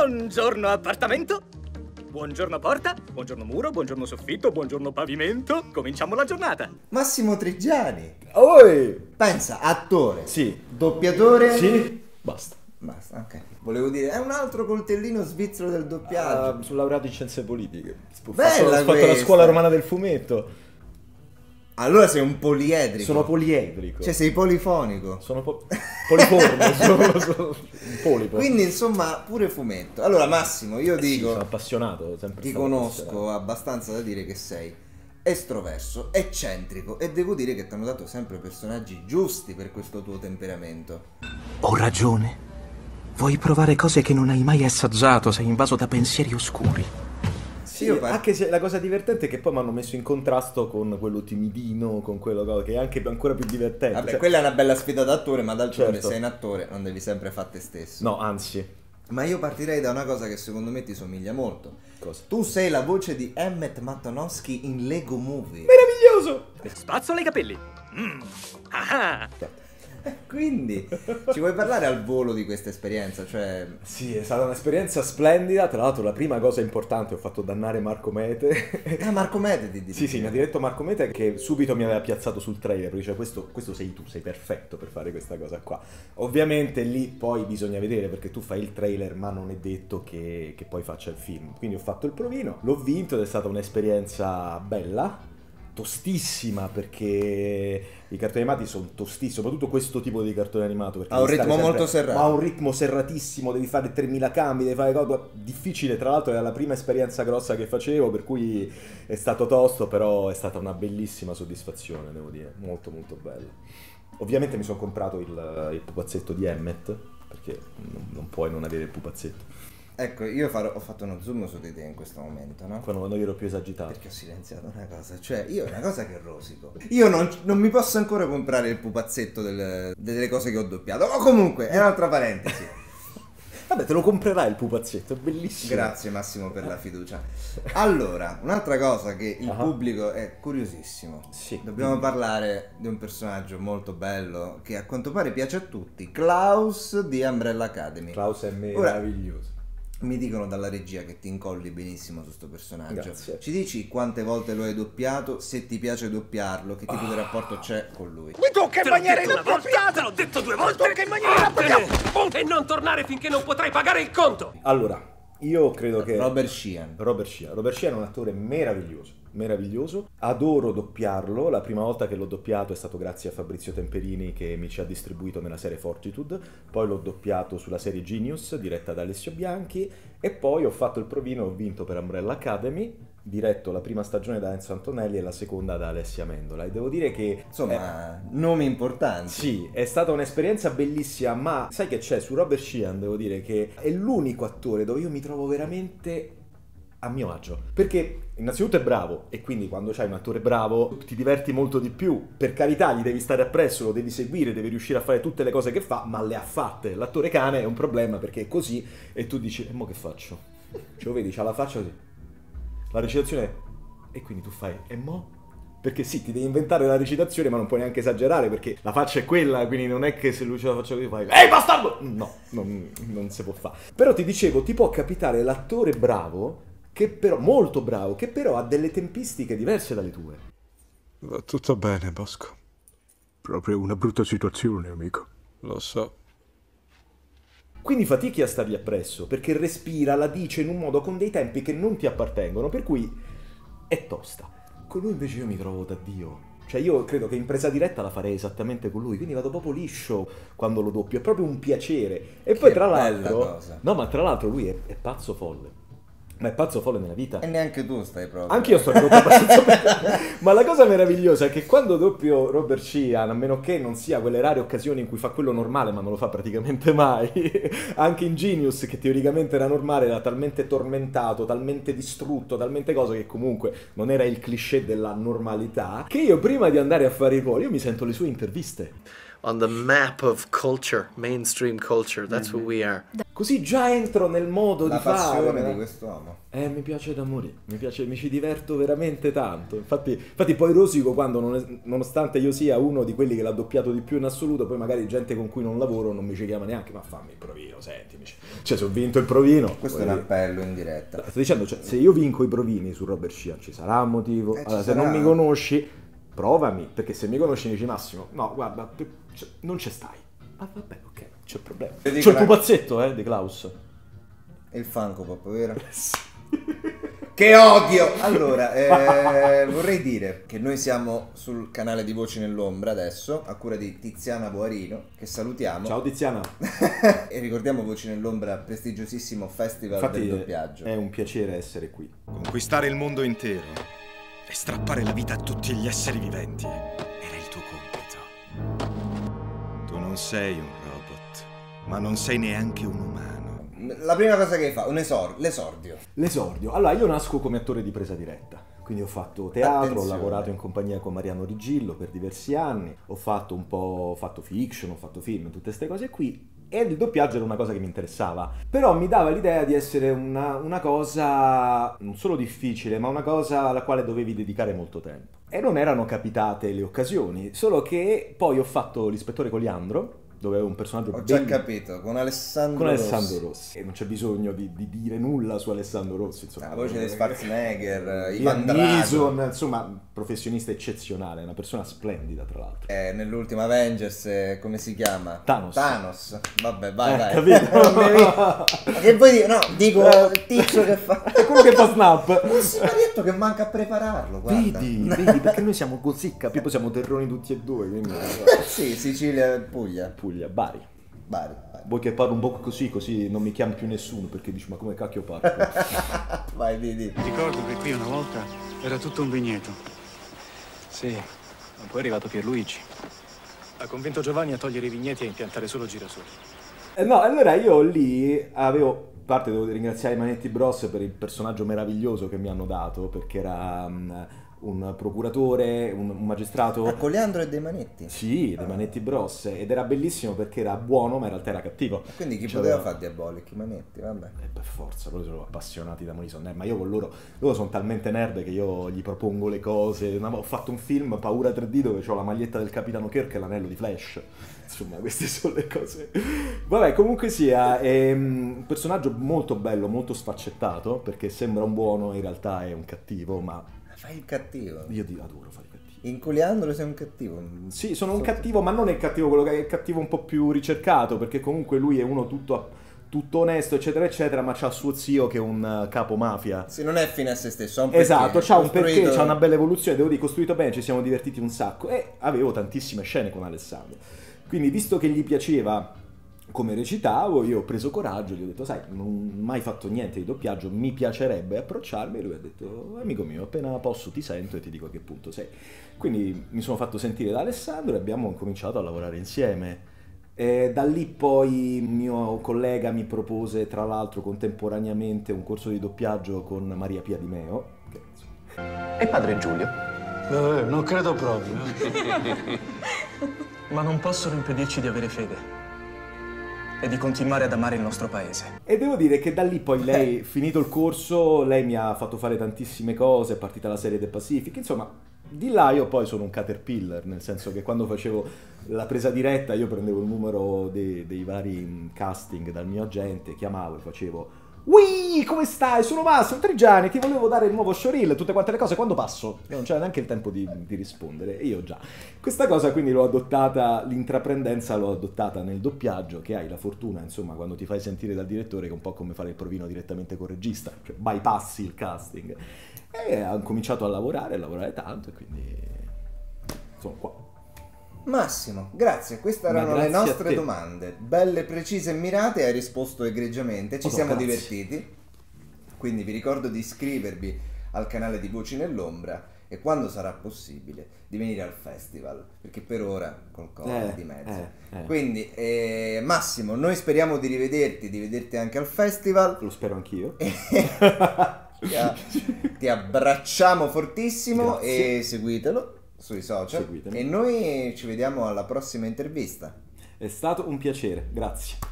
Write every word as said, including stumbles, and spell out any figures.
Buongiorno appartamento. Buongiorno porta, buongiorno muro, buongiorno soffitto, buongiorno pavimento. Cominciamo la giornata. Massimo Trigiani. Oi! Pensa, attore. Sì. Doppiatore. Sì. Basta. Basta, ok. Volevo dire, è un altro coltellino svizzero del doppiaggio. Uh, sono laureato in scienze politiche. Ho Bella fatto, ho fatto la questa. scuola romana del fumetto. Allora sei un poliedrico. Sono poliedrico. Cioè sei polifonico. Sono po poliforme, sono, sono un polipo. Quindi insomma pure fumetto. Allora Massimo, io Eh dico, sì, sono appassionato, sempre ti stato conosco appassionato. abbastanza da dire che sei estroverso, eccentrico e devo dire che ti hanno dato sempre personaggi giusti per questo tuo temperamento. Ho ragione. Vuoi provare cose che non hai mai assaggiato? Sei invaso da pensieri oscuri. Sì, Io par- anche se la cosa divertente è che poi mi hanno messo in contrasto con quello timidino, con quello che è anche ancora più divertente. Vabbè, cioè... quella è una bella sfida d'attore, ma d'altronde Certo. sei un attore, non devi sempre fare te stesso. No, anzi. Ma io partirei da una cosa che secondo me ti somiglia molto. Cosa? Tu sei la voce di Emmet Matonowski in Lego Movie. Meraviglioso! Spazzola i capelli. Mm. Ah. Quindi, ci vuoi parlare al volo di questa esperienza? Cioè... Sì, è stata un'esperienza splendida. Tra l'altro la prima cosa importante, ho fatto dannare Marco Mete. Ah, Marco Mete ti dici? Sì, sì, mi ha diretto Marco Mete che subito mi aveva piazzato sul trailer, dice questo, questo sei tu, sei perfetto per fare questa cosa qua. Ovviamente lì poi bisogna vedere perché tu fai il trailer ma non è detto che, che poi faccia il film. Quindi ho fatto il provino, l'ho vinto ed è stata un'esperienza bella, tostissima perché i cartoni animati sono tostissimi, soprattutto questo tipo di cartone animato perché Ha un devi ritmo stare molto serrato. ma ha un ritmo serratissimo, devi fare tremila cambi, devi fare cose difficile, tra l'altro era la prima esperienza grossa che facevo per cui è stato tosto, però è stata una bellissima soddisfazione, devo dire, molto molto bella. Ovviamente mi sono comprato il, il pupazzetto di Emmet perché non, non puoi non avere il pupazzetto Ecco, io farò, ho fatto uno zoom su di te in questo momento, no? quando io ero più esagitato. Perché ho silenziato una cosa, cioè io è una cosa che rosico. Io non, non mi posso ancora comprare il pupazzetto del- delle cose che ho doppiato. O comunque, è un'altra parentesi. Vabbè, te lo comprerai il pupazzetto, è bellissimo. Grazie Massimo per la fiducia. Allora, un'altra cosa che il Ah. pubblico è curiosissimo. Sì. Dobbiamo parlare di un personaggio molto bello che a quanto pare piace a tutti, Klaus di Umbrella Academy. Klaus è Ora, meraviglioso. mi dicono dalla regia che ti incolli benissimo su sto personaggio. Grazie. Ci dici quante volte lo hai doppiato, se ti piace doppiarlo, che tipo Ah. di rapporto c'è con lui? Mi tocca in Te l'ho maniera detto una volta, inappropriata! te l'ho detto due volte. Tocca in maniera inappropriata! E non tornare finché non potrai pagare il conto. Allora, io credo che Robert Sheehan. Robert Sheehan. Robert Sheehan è un attore meraviglioso, meraviglioso. Adoro doppiarlo. La prima volta che l'ho doppiato è stato grazie a Fabrizio Temperini che mi ci ha distribuito nella serie Fortitude. Poi l'ho doppiato sulla serie Genius, diretta da Alessio Bianchi. E poi ho fatto il provino e ho vinto per Umbrella Academy, diretto la prima stagione da Enzo Antonelli e la seconda da Alessia Mendola. E devo dire che... Insomma, nomi importanti. Sì, è stata un'esperienza bellissima, ma sai che c'è? Su Robert Sheehan devo dire che è l'unico attore dove io mi trovo veramente a mio agio. Perché innanzitutto è bravo e quindi quando c'hai un attore bravo ti diverti molto di più. Per carità gli devi stare appresso, lo devi seguire, devi riuscire a fare tutte le cose che fa, ma le ha fatte. L'attore cane è un problema perché è così e tu dici, e mo che faccio? Ce lo vedi, c'ha la faccia così. La recitazione è... E quindi tu fai, e mo? Perché sì, ti devi inventare la recitazione, ma non puoi neanche esagerare, perché la faccia è quella, quindi non è che se lui ce la faccia così fai ehi bastardo! No, non, non si può fare. Però ti dicevo, ti può capitare l'attore bravo, che però, molto bravo, che però ha delle tempistiche diverse dalle tue. Va tutto bene, Bosco. Proprio una brutta situazione, amico. Lo so. Quindi fatichi a stargli appresso, perché respira, la dice in un modo con dei tempi che non ti appartengono, per cui è tosta. Con lui invece io mi trovo da Dio. Cioè io credo che in presa diretta la farei esattamente con lui, quindi vado proprio liscio quando lo doppio, è proprio un piacere. E poi Che tra bella l'altro... cosa. No, ma tra l'altro lui è, è pazzo folle. Ma è pazzo folle nella vita. E neanche tu stai proprio. Anch'io sto ridotto abbastanza bene. Ma la cosa meravigliosa è che quando doppio Robert Sheehan, a meno che non sia quelle rare occasioni in cui fa quello normale, ma non lo fa praticamente mai, anche in Genius, che teoricamente era normale, era talmente tormentato, talmente distrutto, talmente cosa che comunque non era il cliché della normalità, che io prima di andare a fare i ruoli, io mi sento le sue interviste. On the map of culture, mainstream culture, that's who we are. così già entro nel modo La di fare. passione no? di quest'uomo. Eh, mi piace da morire, mi piace, mi ci diverto veramente tanto. Infatti, infatti poi rosico quando, non è- nonostante io sia uno di quelli che l'ha doppiato di più in assoluto, poi magari gente con cui non lavoro non mi ci chiama neanche, ma fammi il provino, sentimi. Cioè, se ho vinto il provino... Questo è un poi- appello in diretta. Sto dicendo, cioè, se io vinco i provini su Robert Sheehan ci sarà un motivo. Eh, ci Allora, se sarà. non mi conosci, provami, perché se mi conosci mi dici Massimo, no, guarda, p- cioè, non ci stai. Ah, vabbè, ok, non c'è problema. Io dico C'ho il una- pupazzetto, eh, di Klaus. Il Funko Pop, vero? Che odio! Allora, eh, vorrei dire che noi siamo sul canale di Voci nell'Ombra adesso, a cura di Tiziana Boarino, che salutiamo. Ciao Tiziana. E ricordiamo Voci nell'Ombra, prestigiosissimo festival Infatti del doppiaggio. è un piacere essere qui. Conquistare il mondo intero e strappare la vita a tutti gli esseri viventi era il tuo compito. Tu non sei un robot, ma non sei neanche un umano. La prima cosa che fa, un esor- l'esordio. L'esordio. Allora, io nasco come attore di presa diretta. Quindi ho fatto teatro, Attenzione. ho lavorato in compagnia con Mariano Rigillo per diversi anni, ho fatto un po', ho fatto fiction, ho fatto film, tutte queste cose qui. E il doppiaggio era una cosa che mi interessava, però mi dava l'idea di essere una, una cosa non solo difficile, ma una cosa alla quale dovevi dedicare molto tempo. E non erano capitate le occasioni, solo che poi ho fatto l'ispettore Coliandro, dove avevo un personaggio Ho già bellissimo. capito, con Alessandro Con Rossi. Alessandro Rossi. E non c'è bisogno di, di dire nulla su Alessandro Rossi. Insomma, La voce di Schwarzenegger, Ivan Ivan Drago. Neeson, insomma, professionista eccezionale, una persona splendida tra l'altro. Eh, nell'ultimo Avengers, eh, come si chiama? Thanos. Thanos. Vabbè, vai, Eh, vai. capito? Non mi- Ma che vuoi dire? No, dico Eh. il tizio che fa. È quello che fa snap. Un spaghetto che manca a prepararlo, guarda. Vedi, vedi, perché noi siamo così, capito? Siamo terroni tutti e due, quindi... Sì, Sicilia e Puglia. Puglia, Bari. Bari, Bari. Vuoi che parlo un po' così, così non mi chiami più nessuno, perché dici, ma come cacchio parlo? Vai, Didi. Ricordo che qui una volta era tutto un vigneto. Sì, ma poi è arrivato Pierluigi. Ha convinto Giovanni a togliere i vigneti e a impiantare solo girasoli. Eh, no, allora io lì avevo... A parte devo ringraziare i Manetti Bros per il personaggio meraviglioso che mi hanno dato, perché era um, un procuratore, un, un magistrato... A Coliandro e dei Manetti. Sì, dei Manetti Bros. Ed era bellissimo perché era buono, ma in realtà era cattivo. Quindi chi Cioè, poteva aveva- fare Diabolic? I Manetti, vabbè. Eh, per forza, loro sono appassionati da morire, sono nerd, ma io con loro, loro sono talmente nerd che io gli propongo le cose. Una volta ho fatto un film, Paura tre D, dove ho la maglietta del Capitano Kirk e l'anello di Flash. Insomma, queste sono le cose. Vabbè, comunque sia, è un personaggio molto bello, molto sfaccettato, perché sembra un buono, in realtà è un cattivo, ma Fai il cattivo. io ti adoro fare i cattivi. In Coliandro sei un cattivo. Sì, sono un cattivo, ma non è il cattivo quello che è il cattivo un po' più ricercato, perché comunque lui è uno tutto, tutto onesto, eccetera, eccetera, ma c'ha suo zio che è un uh, capo mafia. Sì, non è fine a se stesso, ha un Esatto, perché. c'ha un perché, Costruito- c'ha una bella evoluzione, devo dire, costruito bene, ci siamo divertiti un sacco e avevo tantissime scene con Alessandro. Quindi, visto che gli piaceva come recitavo, io ho preso coraggio e gli ho detto, sai, non ho mai fatto niente di doppiaggio, mi piacerebbe approcciarmi, e lui ha detto, amico mio, appena posso ti sento e ti dico a che punto sei. Quindi mi sono fatto sentire da Alessandro e abbiamo cominciato a lavorare insieme. E da lì poi il mio collega mi propose, tra l'altro, contemporaneamente un corso di doppiaggio con Maria Pia Di Meo, che, insomma, E padre Giulio? Eh, non credo proprio. Ma non possono impedirci di avere fede e di continuare ad amare il nostro paese. E devo dire che da lì poi lei, finito il corso, lei mi ha fatto fare tantissime cose, è partita la serie The Pacific, insomma, di là io poi sono un caterpillar, nel senso che quando facevo la presa diretta io prendevo il numero dei, dei vari casting dal mio agente, chiamavo e facevo "Ui, come stai? Sono Massimo Trigiani, ti volevo dare il nuovo showreel, tutte quante le cose, quando passo?" E non c'era neanche il tempo di, di rispondere, e io già. Questa cosa quindi l'ho adottata, l'intraprendenza l'ho adottata nel doppiaggio, che hai la fortuna, insomma, quando ti fai sentire dal direttore, che è un po' come fare il provino direttamente col regista, cioè bypassi il casting. E ho cominciato a lavorare, a lavorare tanto, e quindi sono qua. Massimo, grazie, queste Ma erano le grazie a nostre te. domande, belle, precise e mirate, hai risposto egregiamente, ci Oh, siamo grazie. divertiti, quindi vi ricordo di iscrivervi al canale di Voci nell'Ombra e quando sarà possibile di venire al festival, perché per ora col Covid Eh, di mezzo. eh, eh. Quindi eh, Massimo, noi speriamo di rivederti, di vederti anche al festival. Lo spero anch'io. ti, a- ti abbracciamo fortissimo. Grazie. E seguitelo sui social Seguitemi. e noi ci vediamo alla prossima intervista. È stato un piacere, grazie.